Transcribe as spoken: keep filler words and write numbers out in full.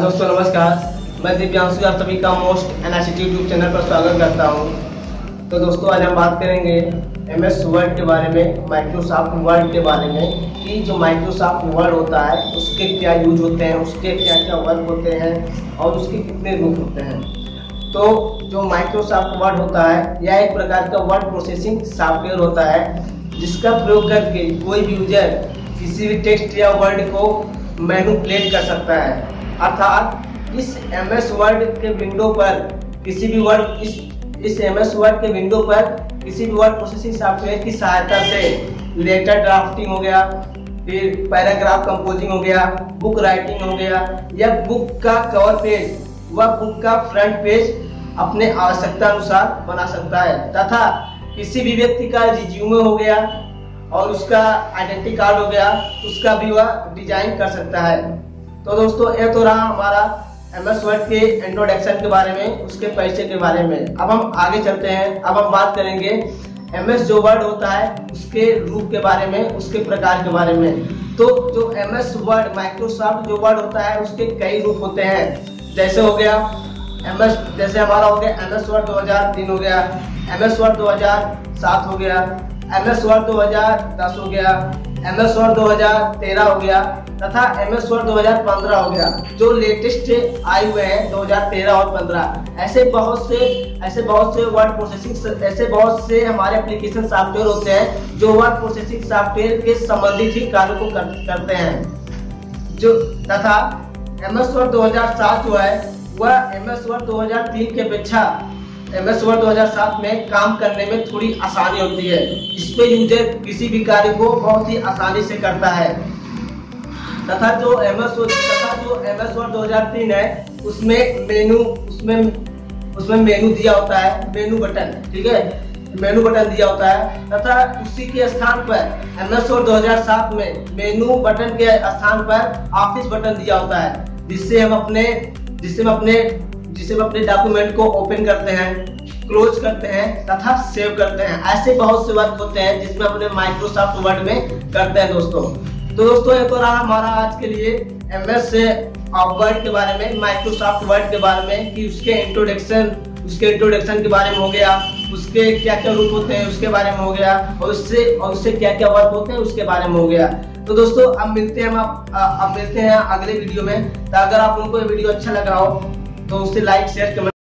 दोस्तों नमस्कार, मैं दिव्यांशु आप सभी का मोस्ट एनआईसीटी यूट्यूब चैनल पर स्वागत करता हूं। तो दोस्तों आज हम बात करेंगे एम एस वर्ड के बारे में, माइक्रोसॉफ्ट वर्ड के बारे में कि जो माइक्रोसॉफ्ट वर्ड होता है उसके क्या यूज होते हैं, उसके क्या क्या वर्क होते हैं और उसके कितने रूप होते हैं। तो जो माइक्रोसॉफ्ट वर्ड होता है यह एक प्रकार का वर्ड प्रोसेसिंग सॉफ्टवेयर होता है जिसका प्रयोग करके कोई भी यूजर किसी भी टेक्स्ट या वर्ड को मैनिपुलेट कर सकता है। अर्थात इस एम एस वर्ड के विंडो पर किसी भी वर्ड इस इस एम एस वर्ड के विंडो पर किसी भी वर्ड प्रोसेसिंग सॉफ्टवेयर की सहायता से लेटर ड्राफ्टिंग हो गया, फिर पैराग्राफ कंपोजिंग हो गया, बुक राइटिंग हो गया या बुक का कवर पेज व बुक का फ्रंट पेज अपने आवश्यकता अनुसार बना सकता है तथा किसी भी व्यक्ति का रिज्यूमे हो गया और उसका आइडेंटिटी कार्ड हो गया उसका भी वह डिजाइन कर सकता है। तो दोस्तों ये तो रहा हमारा एम एस वर्ड के इंट्रोडक्शन के बारे में, उसके परिचय के बारे में। अब हम आगे चलते हैं। अब हम बात करेंगे एम एस जो वर्ड होता है उसके रूप के बारे में, उसके प्रकार के बारे में। तो जो एम एस वर्ड माइक्रोसॉफ्ट जो वर्ड होता है उसके कई रूप होते हैं। जैसे हो गया एम एस जैसे हमारा हो गया एम एस वर्ड दो हज़ार तीन हो गया, एम एस वर्ड दो हज़ार सात हो गया, एम एस वर्ड दो हज़ार दस हो गया, एम एस वर्ड दो हज़ार तेरह हो गया तथा एम एस वर्ड दो हज़ार पंद्रह हो गया। जो लेटेस्ट आए हुए हैं दो हज़ार तेरह और पंद्रह, ऐसे बहुत से ऐसे बहुत से वर्ड प्रोसेसिंग ऐसे बहुत से हमारे एप्लीकेशन सॉफ्टवेयर होते हैं जो वर्ड प्रोसेसिंग सॉफ्टवेयर के संबंधित ही कार्य को कर, करते हैं। जो तथा एम एस वर्ड दो हज़ार सात जो है वह एम एस वर्ड दो हज़ार तीन की अपेक्षा एम एस वर्ड दो हज़ार सात में काम करने में थोड़ी आसानी होती है। इस पे यूजर किसी भी कार्य को बहुत ही आसानी से करता है। तथा जो एम एस तथा जो एम एस वर्ड दो हज़ार तीन है उसमें मेनू उसमें उसमें मेनू दिया होता है, मेनू बटन, ठीक है, मेनू बटन दिया होता है। तथा उसी के स्थान पर एम एस वर्ड दो हज़ार सात में मेनू बटन के स्थान पर ऑफिस बटन दिया होता है जिससे हम अपने जिससे हम अपने जिससे हम अपने डॉक्यूमेंट को ओपन करते हैं, क्लोज करते हैं तथा सेव करते हैं। ऐसे बहुत से वर्क होते हैं जिसमें अपने माइक्रोसॉफ्ट वर्ड में करते हैं दोस्तों। तो दोस्तों ये तो रहा हमारा आज के लिए एम एस वर्ड के बारे में, माइक्रोसॉफ्ट वर्ड के बारे में कि उसके इंट्रोडक्शन उसके इंट्रोडक्शन के बारे में हो गया, उसके क्या क्या रूप होते हैं उसके बारे में हो गया और उससे और उससे क्या क्या वर्क होते हैं उसके बारे में हो गया। तो दोस्तों अब मिलते हैं हम अब मिलते हैं अगले वीडियो में। तो अगर आप उनको ये वीडियो अच्छा लगा हो तो उससे लाइक शेयर कमेंट